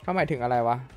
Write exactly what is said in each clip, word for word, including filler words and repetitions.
เขาหมายถึงอะไรวะ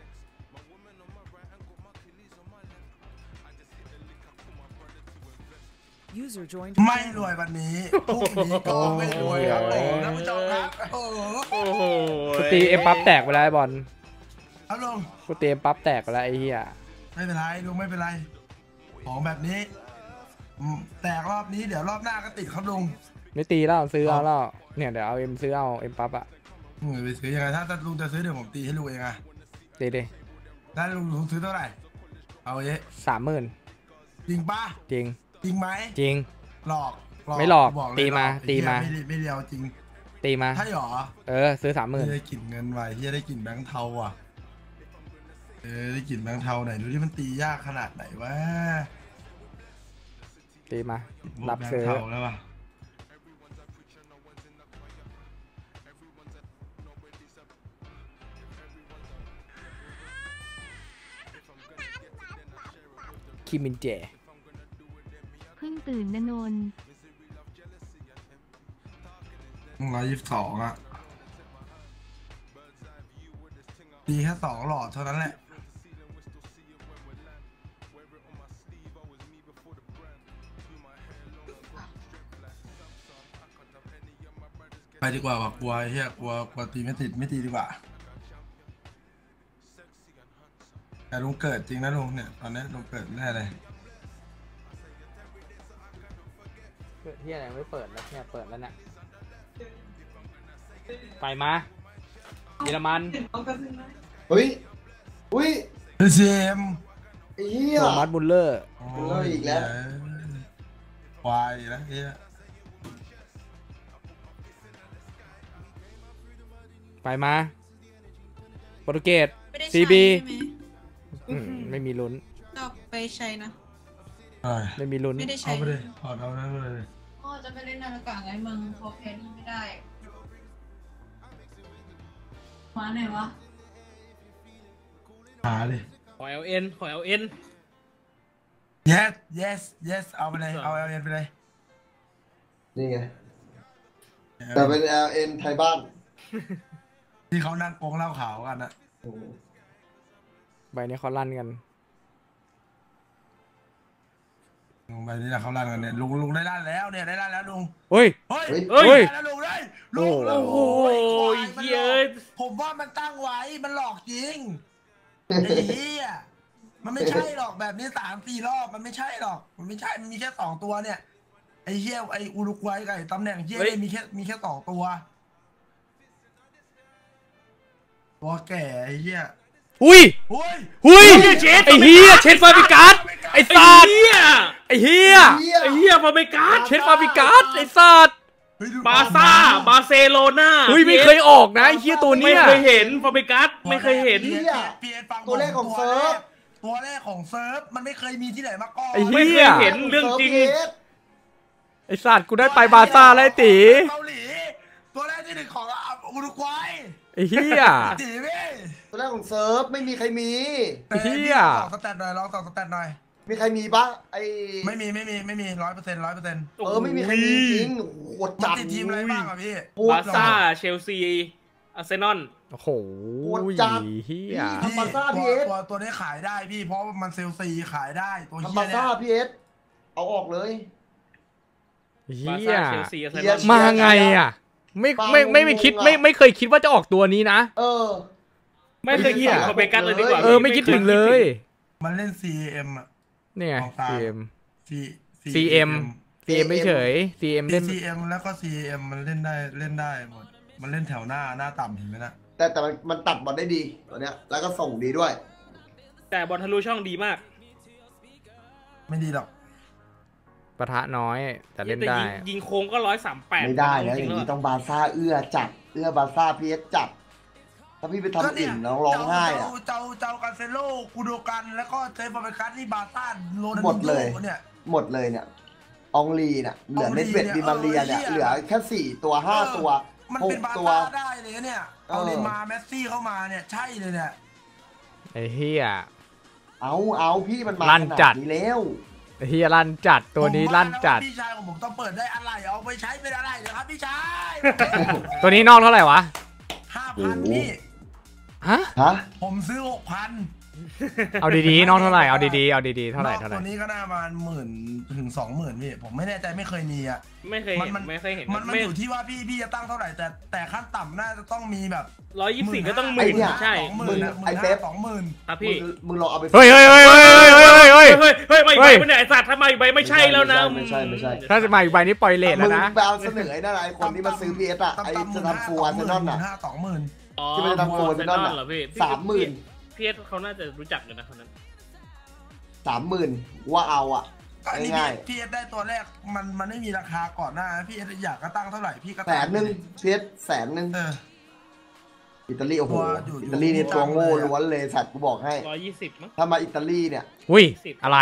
ไม่รวยวันนี้พรุ่งนี้ก็ไม่รวยครับผมท่านผู้ชมครับโอ้โหกูตีเอ็มปั๊บแตกไปแล้วไอ้บอลครับลุงกูตีเอ็มปั๊บแตกไปแล้วไอ้เหี้ยไม่เป็นไรลุงไม่เป็นไรของแบบนี้แตกรอบนี้เดี๋ยวรอบหน้าก็ติดครับลุงไม่ตีแล้วซื้อเอาแล้วเนี่ยเดี๋ยวเอาเอ็มซื้อเอาเอ็มปั๊บอะไปซื้อยังไงถ้าลุงจะซื้อเดี๋ยวผมตีให้ลุงเองอะตีดิถ้าลุงลุงซื้อเท่าไหร่เอาเยอะสามหมื่นจริงปะจริงจริงไหมจริงหลอกไม่หลอกตีมาตีมาไม่เลียวจริงตีมาใช่หรอเออซื้อสามหมื่นได้กลิ่นเงินไว้ที่ได้กลิ่นแบงค์เทาอ่ะเออได้กลิ่นแบงค์เทาไหนดูที่มันตียากขนาดไหนวะตีมารับซื้อแล้วป่ะคิมินเจเพิ่งตื่นนะนนร้อยยี่สิบสองอ่ะตีแค่สองหลอดเท่านั้นแหละไปดีกว่าว่ะกลัวเฮียกลัวกลัวตีไม่ติดไม่ตีดีกว่าแต่ลุงเกิดจริงนะลุงเนี่ยตอนนี้ลุงเกิดแน่เลยเกิดที่อะไรไม่เปิดแล้วเนี่ยเปิดแล้วเนี่ยไปมาเยอรมันเฮ้ยอุ้ยเซมเฮียโทมัสบุลเลอร์บุลเลอร์อีกแล้วควายแล้วเฮียไปมาโปรตุเกสซีบีไม่มีลุ้นก็ไปใช้นะไม่มีลุ้นไม่ได้ใช้เอาไปเลยถอดเอาได้เลยพ่อจะไปเล่นนาฬิกาไงมึงพอแพ้นี่ไม่ได้มาไหนวะหาเลยขอ เอล เอ็น ขอ เอล เอ็น yes yes yes เอาไปเลยเอา เอล เอ็น ไปเลยนี่ไงแต่เป็น แอล เอ็น ไทยบ้านที่เขานั่งโกงเหล้าขาวกันนะใบนี้เขาลั่นกันลุงใบนี้แหละเขาลั่นกันเนี่ยลุงลุงได้ลั่นแล้วเนี่ยได้ลั่นแล้วลุงเฮ้ยเฮ้ยเฮ้ยลุงได้ลุงโอ้โหเยอะผมว่ามันตั้งไว้มันหลอกจริงไอ้เหี้ยมันไม่ใช่หรอกแบบนี้สามสี่รอบมันไม่ใช่หรอกมันไม่ใช่มันมีแค่สองตัวเนี่ยไอ้เหี้ยไอ้อุรุกวัยกับไอ้ตำแหน่งเหี้ยมีแค่มีแค่สองตัวตัวแก่ไอ้เหี้ยหุยหุยไอ้เฮียเชนฟาบิกัสไอ้สัตว์ไอ้เฮียไอ้เฮียฟาบิกัสเชนฟาบิกัสไอ้สัตว์บาซ่าบาร์เซโลนาเฮ้ยไม่เคยออกนะไอ้เฮียตัวนี้ไม่เคยเห็นฟาบิกัสไม่เคยเห็นตัวแรกของเซิร์ฟตัวแรกของเซิร์ฟมันไม่เคยมีที่ไหนมาก่อนไม่เคยเห็นเรื่องจริงไอ้สัตว์กูได้ไปบาซ่าแล้วตีเกาหลีตัวแรกที่หนึ่งของอุรุกวัยไอ้เฮียตีเว้ยตัวแรกของเซิร์ฟไม่มีใครมีไอ้เฮียลองสแตทหน่อยลองต่อสแตทหน่อยมีใครมีปะไอไม่มีไม่มีไม่มีร้อยเปอร์เซ็นต์ร้อยเปอร์เซ็นต์เออไม่มีใครมีจริงโหดจัดทีมอะไรบ้างอะพี่บาร์ซ่าเชลซีอาร์เซนอลโอ้โหโหดจัดเฮียบาร์ซ่าพีเอสตัวตัวนี้ขายได้พี่เพราะมันเซลซีขายได้ตัวเฮียบาร์ซ่าพีเอสเอาออกเลยเฮียมาไงอะไม่ไม่ไม่ไม่คิดไม่ไม่เคยคิดว่าจะออกตัวนี้นะเออไม่เคยคิดถึงคอเบกันเลยดีกว่าเออไม่คิดถึงเลยมันเล่น ซี เอ็ม อ่ะเนี่ย ซี เอ็มซีเอ็ม ซี เอ็มไม่เฉย ซี เอ็ม เล่นซี เอ็ม แล้วก็ ซี เอ็ม มันเล่นได้เล่นได้หมดมันเล่นแถวหน้าหน้าต่ำเห็นไหมนะแต่แต่มันมันตัดบอลได้ดีตัวเนี้ยแล้วก็ส่งดีด้วยแต่บอลทะลุช่องดีมากไม่ดีหรอกปะทะน้อยแต่เล่นได้ยิงโค้งก็ร้อยสามแปดไม่ได้นะอย่างนี้ต้องบาซ่าเอื้อจัดเอื้อบาซ่าพีเอสจัดถ้าพี่ไปทำอิ่มแล้วร้องไห้อะเจ้าเจ้าการเซโลกูโดกันแล้วก็เซฟาเบคัสนี่บาซ่าโรนัลโดหมดเลยเนี่ยหมดเลยเนี่ยองลีเนี่ยเหลือเนสเวตดิมาเรียเนี่ยเหลือแค่สี่ตัวห้าตัวมันเป็นบาซ่าได้เลยเนี่ยเอาเลมาเมสซี่เข้ามาเนี่ยใช่เลยเนี่ยไอ้เฮียเอาเอาพี่มันมาลั่นจัดนี้แล้วเฮียลั่นจัดตัวนี้ลั่นจัดพี่ชายของผมต้องเปิดได้อะไรเอาไปใช้เป็นอะไรเดี๋ยวครับพี่ชายตัวนี้นอกเท่าไหร่วะห้าพันพี่ฮะฮะผมซื้อหกพันเอาดีๆน้องเท่าไหร่เอาดีๆเอาดีๆเท่าไหร่เท่าไหร่ตัวนี้ก็น่าประมาณหมื่นถึงสองหมื่นพี่ผมไม่แน่ใจไม่เคยมีอ่ะไม่เคยมัเห็นมันไม่เคยเห็นมันมันไม่อยู่ที่ว่าพี่พี่จะตั้งเท่าไหร่แต่แต่ขั้นต่ำน่าจะต้องมีแบบร้อยยี่สิบสี่ก็ต้องหมื่นใช่สองหมื่นนะหมื่นห้าสองหมื่นครับมึพี่งมึงลองเอาไปเฮ้ยเฮ้ยเฮ้ยเฮ้ยเฮ้ยเฮ้ยเฮ้ยเฮ้ยเฮ้ยเฮ้ยไม่ใบไม่ไอ้สัตว์ทำไมใบไม่ใช่แล้วนะไม่ใช่ไม่ใช่ถ้าจะมาอีกใบนี้ปล่อยเลทมึแล้วงนะไปเอาเสนอไอ้นั่นไอ้คนที่มาซื้อพีเอสอะไอ้จะทำฟูอาร์เซนอลอะห้าสองหมื่นที่มันจะทำโฟนเซไปนนั่อน นน่ะเหรอพี่สามหมื่นพี่เอสเขาน่าจะรู้จักอยู่นะคนนั้นสามหมื่นว่าเอาอะก็อันนี้ง่ายพี่เอสได้ตัวแรกมันมันไม่มีราคาก่อนหน้าพี่เอสอยากก็ตั้งเท่าไหร่พี่ก็ๆแสตั้นหนึ่งพีเอสแสนหนึ่งเอออิตาลีโอ้โหตัวอยู่อิตาลีนี่อยู่ตัวโง่อยู่ล้วนเลยสัตว์กูบอกให้ร้อยยี่สิบมั้งถ้ามาอิตาลีเนี่ยอุ้ยสิบอะไร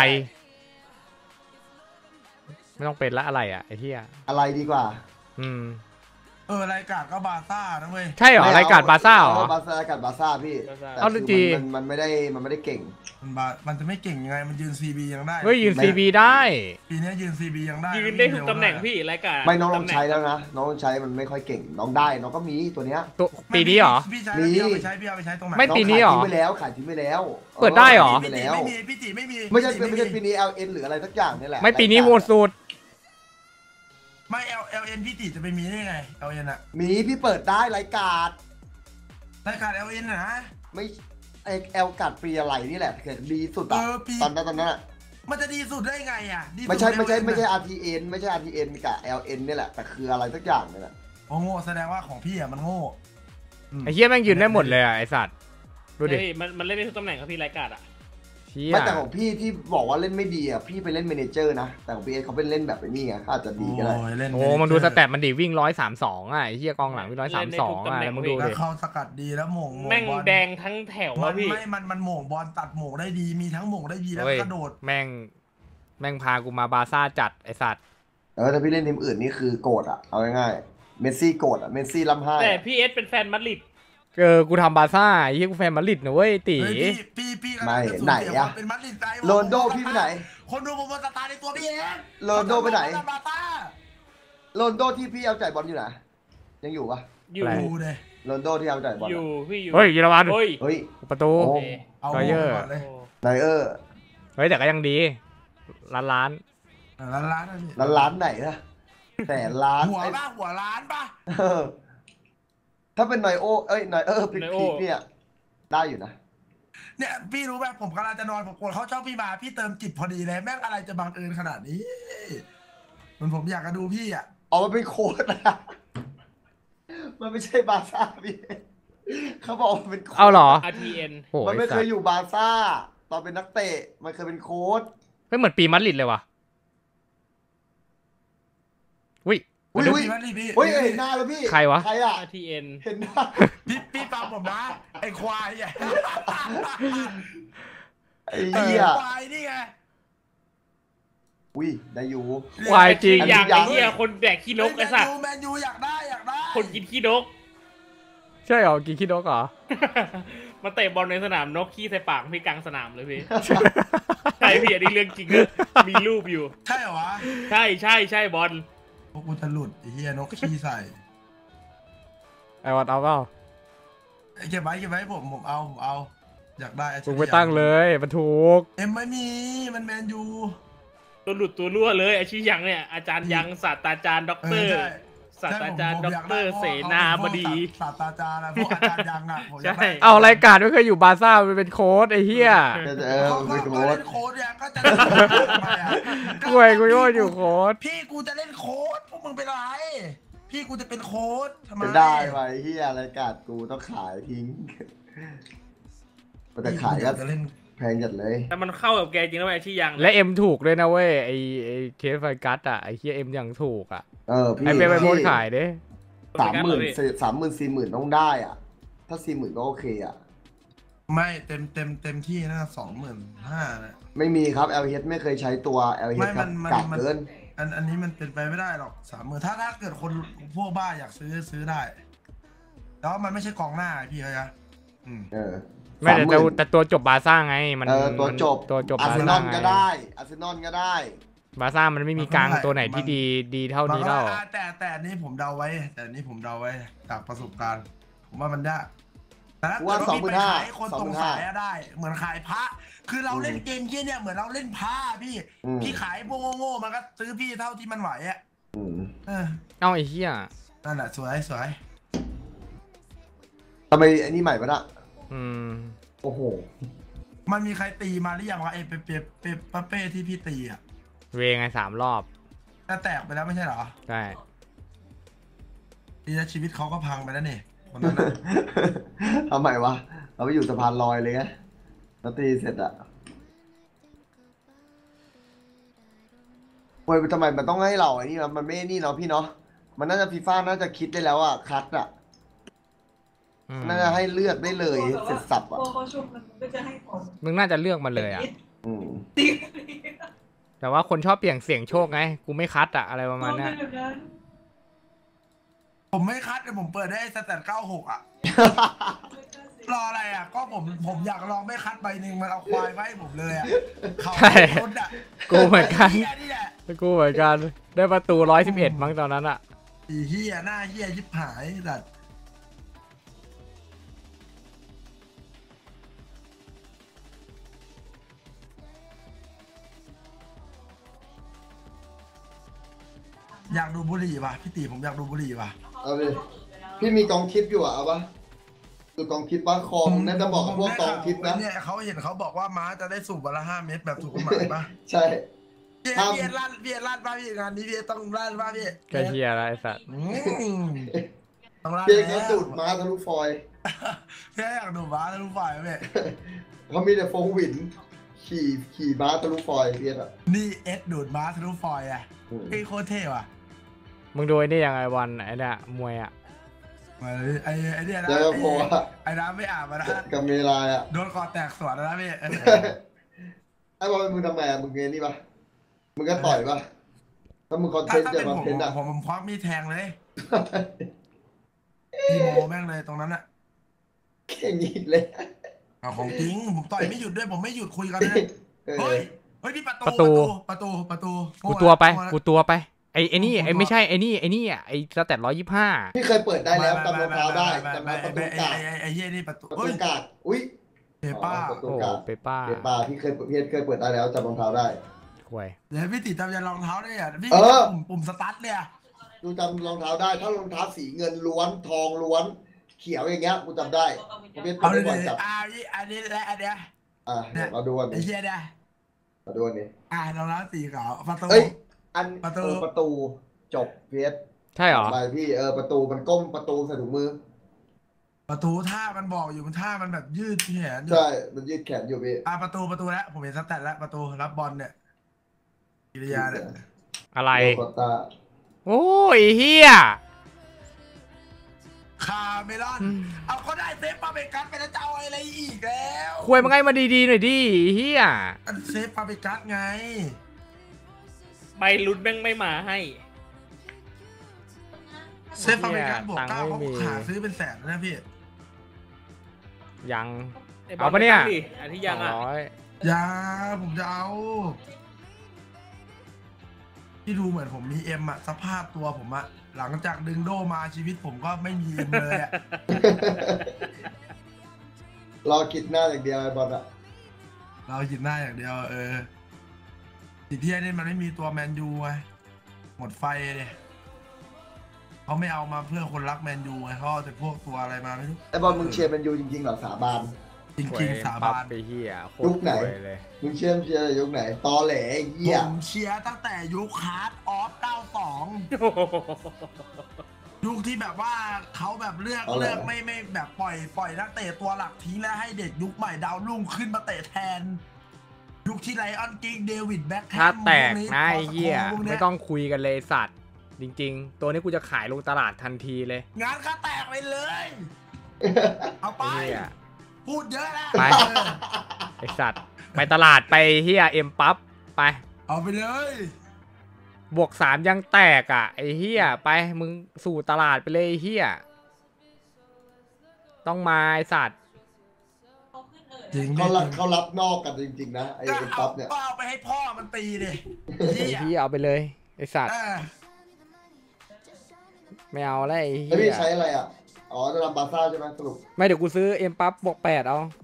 ไม่ต้องเป็นละอะไรอ่ะไอ้เหี้ยอะไรดีกว่าอืมเออรายการก็บาซ่านะเว้ยใช่เหรอรายการบาซ่าเหรอบาซ่ารายการบาซ่าพี่แต่เอาคือจริงมันมันไม่ได้มันไม่ได้เก่งมันบามันจะไม่เก่งยังไงมันยืนซีบียังได้เฮ้ยยืนไม่ซีบีได้ปีนี้ยืนซีบียังได้ยืนได้ทุกตำแหน่งพี่รายการไม่น้องลองใช้แล้วนะน้องลองใช้มันไม่ค่อยเก่งน้องได้น้องก็มีตัวเนี้ยตัวปีนี้เหรอพี่ใช้มีพี่เอาไปใช้พี่เอาไปใช้ตรงไหนไม่น้องปีนี้เหรอขายทิ้งไปแล้วขายทิ้งไปแล้วเปิดได้เหรอขายพี่ทิ้งติไปแล้วไม่มีพี่ติไม่มีไม่ใช่พี่ติไม่ใช่ปีนี้ แอล เอ็น หรืออะไรสักอย่างนี่แหละไม่ปีนี้โหดสุดไม่เอลเอลเอ็นพี่ติจะไปมีได้ไงเอลเอ็นอะมีพี่เปิดได้รายการรายการเอลเอ็นนะไม่ไอแอลกัดปีอะไรนี่แหละเกิดดีสุดอะเออปีตอนนั้นตอนนั้นอะมันจะดีสุดได้ไงอะดีสุดไม่ใช่ไม่ใช่ L N ไม่ใช่อะอาร์ ที เอ็น ไม่ใช่ อาร์ ที เอ็น กับ แอล เอ็น นี่แหละแต่คืออะไรสักอย่างนี่แหละโอ้โง่แสดงว่าของพี่อะมันโง่มไอ้เหี้ยแม่งยืนได้หมดเลยอ่ะไอ้สัตว์ดูดิเฮ้ยมันมันเล่นได้ทุกตำแหน่งครับพี่รายการอ่ะเชี่ยไม่แต่ของพี่ที่บอกว่าเล่นไม่ดีอะพี่ไปเล่นเมเนเจอร์นะแต่ของพี่เอสเขาเป็นเล่นแบบไอ้นี่ไงเขาอาจจะดีก็ได้โอ้ยเล่นโอ้มันดูสแตทมันดิวิ่งร้อยสามสองอ่ะไอ้เหี้ยกองหลังวิ่งร้อยสามสองอ่ะแล้วมึงดูแล้วดิเขาสกัดดีแล้วโหม่งโหแม่งบอลแดงทั้งแถวมัอะนพี่ไม่มันมันโหม่งบอลตัดโหม่งได้ดีมีทั้งโหม่งได้ดีแล้วเฮ้ยกระโดดแม่งแม่งพากูมาบาซ่าจัดไอ้สัตว์แต่ว่าถ้าพี่เล่นทีมอื่นนี่คือโกรธอะเอาง่ายๆเมสซี่โกรธอะเมสซี่ล้ำห้าแต่พี่เอสเป็นแฟนมาดริดเออกูทำบาซ่าไอ้เหี้ยกูแฟนมาดริดนะเว้ยตีเฮ้ยพี่พี่พี่กำลังจะสูญเสียความเป็นมัดริดใจโรนลโดพี่ไปไหนคนดูผมมาสตาร์ในตัวพี่เองโรนลโดไปไหนบาต้าโรนลโดที่พี่เอาจ่ายบอลอยู่ไหนยังอยู่ปะอยู่ดูเลยโรนลโดที่เอาจ่ายบอลอยู่พี่อยู่เฮ้ยเยอรมันเฮ้ยเฮ้ยประตูโอ้เอาไฟเยอร์ก่อนเลยไนเออร์เฮ้ยแต่ก็ยังดีล้านล้านร้านร้านนะพี่ร้านร้านไหนนะแต่ร้านหัวไอ้ป่ะหัวร้านป่ะเออถ้าเป็นไนโอเอ้ยไนเออร์พิกพีเนี่ยได้อยู่นะเนี่ยพี่รู้ไหมผมกำลังจะนอนผมกดเขาชอบพี่มาพี่เติมจิตพอดีเลยแม่งอะไรจะบังเอิญขนาดนี้มันผมอยากจะดูพี่อ่ะออกมาเป็นโค้ดนะมันไม่ใช่บาร์ซ่าพี่เขาบอกมันเป็นโค้ชเอาเหรออาร์ ที เอ็นโอ้มันยไม่สัเคตยว์อยู่บาร์ซ่าตอนเป็นนักเตะมันเคยเป็นโค้ชเฮ้ยเหมือนปีมัดริดเลยว่ะวิอุ้ยอุ้ยพี่มันดิพี่เฮ้ยเห็นหน้าแล้วพี่ใครวะใครอ่ะอาร์ ที เอ็นเห็นหน้าพี่พี่ฟังผมนะไอ้ควายอ่ะไอ้เหี้ยควายนี่ไงอุ้ยได้อยู่ควายจริงอยากอันนี้ไอ้เหี้ยคนแดกขี้นกไอ้สัตว์แมนยูอยากได้อยากได้คนกินขี้นกใช่เหรอกี่คิดนกเหรอมาเตะบอลในสนามนกขี้ใส่ปากพี่กลางสนามเลยพี่ใช่พี่อันนี้เรื่องจริงนะมีรูปอยู่ใช่เหรอวะใช่ใช่ใช่บอลพวกกูจะหลุดไอ้เหี้ยนกขี้ใส่ไอ้วัดเอาเปล่าเก็บไว้เก็บไว้ผมผมเอาผมเอาอยากได้อ้มึงไปตั้งเลยมันถูกเอ็มไม่มีมันแมนยูตัวหลุดตัวรั่วเลยไอชี้ยังเนี่ยอาจารย์ยังศาสตราจารย์ด็อกเตอร์ใช่ศาสตราจารย์ด็อกเตอร์เสนาบดีศาสตราจารย์นะพวกอาจารย์ยังอ่ะผมใช่เอารายการไม่เคยอยู่บาซ่ามันเป็นโค้ดไอ้เหี้ยจะเออเขาเป็ก็นโค้เล่ชนโค้ดยังก็จะเล่นโค้ดทำไมอ่ะกูไอ้กูโยนอยู่โค้ดพี่กูจะเล่นโค้ดพวกมึงเป็นไรพี่กูจะเป็นโค้ดทำไมจะได้ไว้เฮียรายการกูต้องขายทิ้งมันจะขายก็จะเล่นแพงจัดเลยแต่มันเข้ากับแกจริงนะเว้ยไอชี้ยังและเอ็มถูกด้วยนะเว้ยไอ้ไอ้เคสไฟกัสอ่ะไอ้เหี้ยเอ็มยังถูกอ่ะเออพี่ไอ้เป้ไปโพสต์ขายเด้สามหมื่นสามหมื่นสี่หมื่นต้องได้อ่ะ ถ้าสี่หมื่นก็โอเคอ่ะไม่เต็มเต็มเต็มที่นะสองหมื่นห้านะไม่มีครับ แอล เอช ไม่เคยใช้ตัว แอล เอชไม่คมัรับนมันกากมันเกินอันอันนี้มันเป็นไปไม่ได้หรอกสามหมื่นถ้าถ้าเกิดคนพวกบ้าอยากซื้อซื้อได้แต่ว่ามันไม่ใช่กองหน้าพี่เขาจะอืมเออไม่แต่สาแต่หมื่นแต่ตัวจบบาซ่าไงมันเออตัวจบตัวจบอาบาร์เซนซ่าอลไงก็ได้ อาร์เซนอลก็ได้บาซ่ามันไม่มีกลางตัวไหนที่ดีดีเท่านี้แล้วแต่แต่อันนี้ผมเดาไว้ แต่อันนี้ผมเดาไว้จากประสบการณ์ ผมว่ามันยากแต่ถ้าว่าเกิดสองหมื่นห้าขายคนตรงสายได้ เหมือนขายพระคือเราเล่นเกมเกี้ยเนี่ยเหมือนเราเล่นพระพี่พี่ขายพวกโง่ๆมันก็ซื้อพี่เท่าที่มันไหวอ่ะเออเอาไอ้เหี้ยนั่นแหละสวยสวยทำไมไอ้นี่ใหม่ปะน่ะอืมโอ้โหมันมีใครตีมาหรือยังวะไอ้เปเปเปเปเป้ที่พี่ตีอ่ะเวไงสามรอบแต่แตกไปแล้วไม่ใช่เหรอใช่ทีนี้ชีวิตเขาก็พังไปแล้วนี่คนนั้นน่ะทำไมวะเราไปอยู่สะพานลอยเลยไงแล้วตีเสร็จอะเว้ยทำไมมันต้องให้เราไอ้นี่เนาะมันไม่นี่เนาะพี่เนาะมันน่าจะฟีฟ่าน่าจะคิดได้แล้วอะคัดอะอืมน่าจะให้เลือกได้เลยเสร็จสับอะพอเขาชุบมันก็จะให้ของมึงน่าจะเลือกมันเลยอ่ะอืมแต่ว่าคนชอบเปลี่ยนเสียงโชคไง กูไม่คัดอะอะไรประมาณเนี้ยผมไม่คัดแต่ผมเปิดได้สแตทเก้าหกอ่ะ รออะไรอ่ะ ก็ผมผมอยากลองไม่คัดใบหนึ่งมันเอาควายไว้ให้ผมเลยอ่ะเขาใช่รถอ่ะกูเหมือนกันเฮียนี่แหละกูเหมือนกัน ได้ประตูร้อยสิบเอ็ดมั้งตอนนั้นอะอีเฮียหน้าเฮียยิบหายแต่อยากดูบุหรี่ป่ะพี่ตีผมอยากดูบุหรี่ป่ะเอาดิพี่มีกองทิปอยู่อะเอาปะดูกองทิปบ้างคอผมน่าจะบอกกับพวกกองทิปนะเนี่ยเขาเห็นเขาบอกว่าม้าจะได้สูบวันละห้าเม็ดแบบถูกกฎหมายป่ะใช่พี่ครับพี่ลั่นพี่ลั่นป่ะพี่งานนี้พี่ต้องลั่นป่ะพี่แกเฮียแล้วไอ้สัตว์อืมต้องลั่นเพียงแล้เขาวดูดม้าทะลุฟอยล์พี่อยากดูม้าทะลุฝ่ายไหมเขามีแต่ฟงหวิน ขี่ขี่ม้าทะลุฟอยล์เพียงอะนี่เอ็ดดูดม้าทะลุฟอยอ่ะอืมไอ้โคตรเท่ว่ะมึงดูไอ้นี่ยังไงวันไอ้เนี่ยมวยอะมาเลยไอ้ไอ้เนี่ยนะแล้วก็โผล่อะไอ้น้ำไม่อาบมานะกับเมลายอะโดนคอแตกสวนแล้วนะพี่ไอ้บอลมึงทำไงอะมึงเงี้ยนี่ปะมึงก็ต่อยปะถ้ามึงคอนเทถ้านต์ถ้าจะเป็นคอนผมเทนต์อะผมผมควักมีดแทงเลยอีโมแม่งเลยตรงนั้นอะเก่งอีกเลยเอาของจริงผมต่อยไม่หยุดด้วยผมไม่หยุดคุยกันนะเออเฮ้ยเฮ้ยพี่ประตูประตูประตูประตูกูตัวไปโง่ละกูตัวไป ไอ้ไอ้นี่กูตัวไอ้ไม่ใช่ ไอ้นี่ ไอ้นี่อะไอ้สแตทร้อยยี่ห้าพี่เคยเปิดได้แล้วจำรองเท้าได้จำไม่ได้ประไม่ตูไม่กาดไอ้ไอ้ไอ้เหี้ยนี่ประตูประเฮ้ตูยกาดอุ้ยเปป้าประตูโอ้กาดเปป้าเปป้าพี่เคยพี่เคยเปิดได้แล้วจำรองเท้าได้ห่วยเดี๋ยวพี่ติดจำยันรองเท้าได้อ่ะพี่เออปุ่มปุ่มสตาร์ทเนี่ยกูจำรองเท้าได้ ถ้ารองเท้าสีเงินล้วนทองล้วน เขียวอย่างเงี้ยกูจำได้ผมเป็นเอาตัวเลยบ่อยจับอ่านี่อันนี้และอันเนี้ยอ่ะเดี๋ยวมาดูอันไอ้นี้เหี้ยเนี่ยมาดูอันนี้อ่ารองเท้าสีขาวประตูเอ้ยอันประตูเออประตูจบเพียสใช่เหรอไปพี่เออประตูมันก้มประตูใส่ถุงมือประตูท่ามันบอกอยู่มันท่ามันแบบยืดแขนอยู่ใช่มันยืดแขนอยู่พี่อ่าประตูประตูแล้วผมเห็นสแตทแล้วประตูรับบอลเนี่ยกิริยาเนี่ยอะไรโลโกต้าโอ้ยเฮียคาเมลอนอืมเอาเขาได้เซฟปาเปกัสไปแล้วจะเอาอะไรอีกแล้วคุยมันไงมาดีๆหน่อยดิเฮียอันเซฟปาเปกัสไงใบลุ้นแม่งไม่มาให้เซฟปาเปกัสบวกเก้าเขาหาซื้อเป็นแสนนะพี่ยังไบลเอาปะเนี่ยดิอันที่ยังสอ่ะองร้อยอย่าผมจะเอาที่ดูเหมือนผมมีเอ็มอะสภาพตัวผมอะหลังจากดึงโดมาชีวิตผมก็ไม่มีเอ็มเลยอะรอคิดหน้าอย่างเดียวไอ้บอลอะเราหยิบหน้าอย่างเดียวเออติดที่ไอ้นี่มันไม่มีตัวแมนยูไงหมดไฟเลยเขาไม่เอามาเพื่อคนรักแมนยูไงเขาเอาแต่พวกตัวอะไรมาไม่รู้ไอ้บอลมึงเชียร์แมนยูจริงๆเหรอสาบานจริงๆสาบานไปเฮียโคตรยุคไหนรวยเลยมึงเชียร์เชียร์ยุคไหนตอแหลไอ้ผเหี้ยมเชียร์ตั้งแต่ยุคฮาร์ดออฟเก้าสองยุคที่แบบว่าเขาแบบเลือกเลือกไม่ไม่แบบปล่อยปล่อยนักเตะตัวหลักทิ้งแล้วให้เด็กยุคใหม่ดาวรุ่งขึ้นมาเตะแทน ยุคที่ไลออนกิกเดวิดแบ็คแฮมถ้าแตกพวนะไอ้เหี้ยพวกนี้ไม่ต้องคุยกันเลยสัตว์ จริง ๆ ตัวนี้กูจะขายลงตลาดทันทีเลยงานก็แตกไปเลย เอาไปไอ้เหี้ยพูดเยอะแล้วไปเออไอสัตว์ ไปตลาดไปเฮียเอ็มปั๊บไปเอาไปเลยบวกสามยังแตกอ่ะไอเฮียไปมึงสู่ตลาดไปเลยไอ้เฮียต้องมาไอสัตว์เขาขึ้นเอ่ยจริงเขาดิรับเขารับนอกกันจริงๆนะไอ้ก็ไอ้เอาปั๊บเนี่ยก็เอาไปให้พ่อมันตีดิไอ้เฮียเอาไปเลยไอสัตว์เออไม่เอาแล้วไอ้แล้วเฮีพี่ยใช้อะไรอ่ะอ๋อจะทำบาซ่าใช่ไหมสรุปไม่เดี๋ยวกูซื้อเอ็มปั๊บบวกแปดเอา